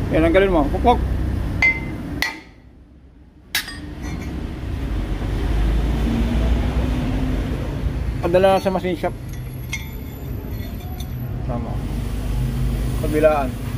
Yan, tanggalin mo. Pukpok. Padala sa machine shop. Tama. Kabilaan.